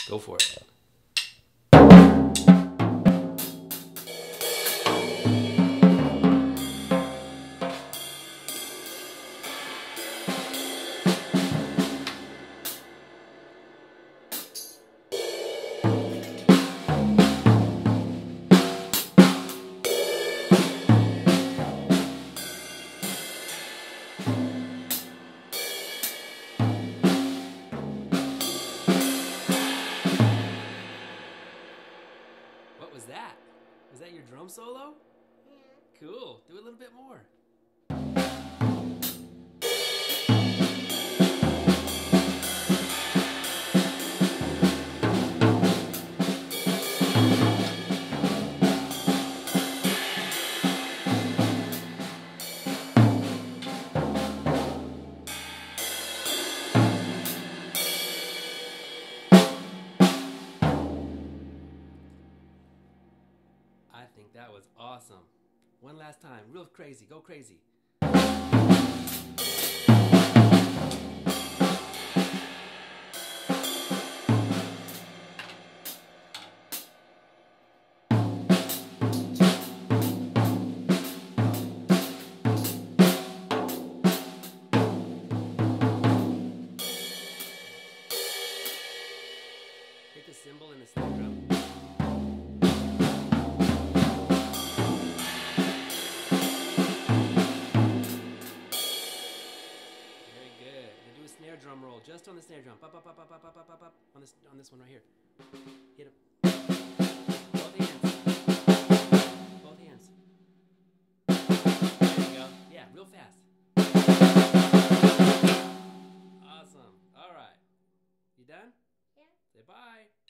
Go for it. What was that? Was that your drum solo? Yeah. Cool. Do a little bit more. I think that was awesome. One last time, real crazy, go crazy. Hit the cymbal and the snare drum. Snare drum roll, just on the snare drum. Up, up, up, up, up, up, up, up, up. On this one right here. Hit it. Both hands. Both hands. There you go. Yeah, real fast. Awesome. All right. You done? Yeah. Say bye.